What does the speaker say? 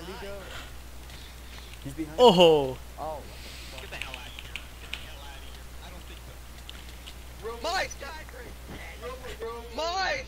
Where'd he go? He's behind. Oh. Oh. Get the hell out of here. Get the hell out of here. I don't think so. Mine! Mine!